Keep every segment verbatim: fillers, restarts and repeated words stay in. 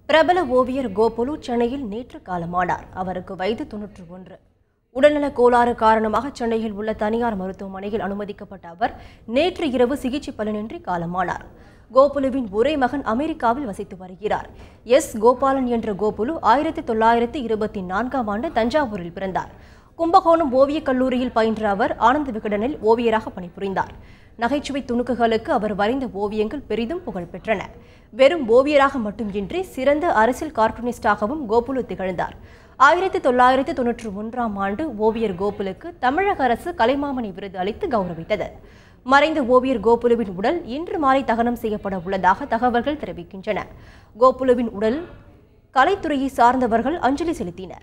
பிரபல ஓவியர் கோபுலு சென்னையில் நேற்று காலமானார். அவருக்கு வயது தொன்னூற்று ஒன்று. உடல்நலக் கோளாறு காரணமாக சென்னையில் உள்ள தனியார் மருத்துவமனையில் அனுமதிக்கப்பட்ட அவர் நேற்று இரவு சிகிச்சை பலனின்றி காலமானார். கோபுலுவின் ஒரே மகன் அமெரிக்காவில் வசித்து வருகிறார். எஸ் கோபாலன் என்ற கோபுலு ஆயிரத்தி தொள்ளாயிரத்தி இருபத்தி நான்காம் ஆண்டு தஞ்சாவூரில் பிறந்தார். கும்பகோணம் ஓவியக் கல்லூரியில் பயின்ற அவர் ஆனந்த விகடனில் ஓவியராக பணிபுரிந்தார். நகைச்சுவை துணுக்குகளுக்கு அவர் வரைந்த ஓவியங்கள் பெரிதும் புகழ் பெற்றன. வெறும் ஓவியராக மட்டுமின்றி சிறந்த அரசியல் கார்ட்டூனிஸ்டாகவும் கோபுலு திகழ்ந்தார். ஆயிரத்தி தொள்ளாயிரத்தி தொன்னூற்றி ஒன்றாம் ஆண்டு ஓவியர் கோபுலுக்கு தமிழக அரசு கலைமாமணி விருது அளித்து கௌரவித்தது. மறைந்த ஓவியர் கோபுலுவின் உடல் இன்று மாலை தகனம் செய்யப்பட உள்ளதாக தகவல்கள் தெரிவிக்கின்றன. கோபுலுவின் உடல் கலைத்துறையை சார்ந்தவர்கள் அஞ்சலி செலுத்தினர்.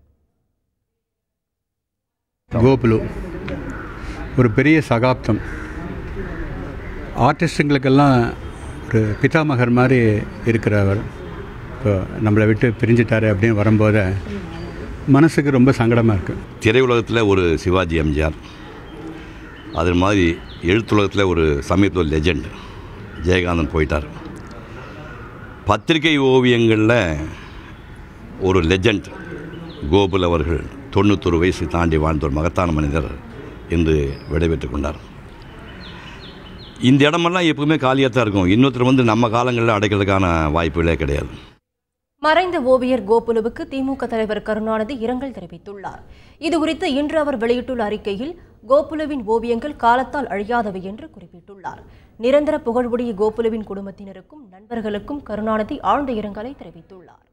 கோபுலு ஒரு பெரிய சகாப்தம். ஆர்டிஸ்டுங்களுக்கெல்லாம் ஒரு பிதாமகர் மாதிரி இருக்கிறவர் இப்போ நம்மளை விட்டு பிரிஞ்சிட்டாரு அப்படின்னு வரும்போது மனசுக்கு ரொம்ப சங்கடமாக இருக்குது. திரையுலகத்தில் ஒரு சிவாஜி எம்ஜிஆர், அது மாதிரி எழுத்துலகத்தில் ஒரு சமீபத்தில் லெஜெண்ட் ஜெயகாந்தன் போயிட்டார். பத்திரிகை ஓவியங்களில் ஒரு லெஜெண்ட் கோபுல் அவர்கள் தொண்ணூத்தொரு வயசு தாண்டி வாழ்ந்த ஒரு மகத்தான மனிதர் என்று விடைபெற்று கொண்டார். இந்த இடமெல்லாம் எப்பவுமே காலியாக தான் இருக்கும். இன்னொருத்தர் வந்து நம்ம காலங்களில் அடைக்கிறதுக்கான வாய்ப்புகளே கிடையாது. மறைந்த ஓவியர் கோபுலுவுக்கு திமுக தலைவர் கருணாநிதி இரங்கல் தெரிவித்துள்ளார். இதுகுறித்து இன்று அவர் வெளியிட்டுள்ள அறிக்கையில் கோபுலுவின் ஓவியங்கள் காலத்தால் அழியாதவை என்று குறிப்பிட்டுள்ளார். நிரந்தர புகழ்வுடைய கோபுலுவின் குடும்பத்தினருக்கும் நண்பர்களுக்கும் கருணாநிதி ஆழ்ந்த இரங்கலை தெரிவித்துள்ளார்.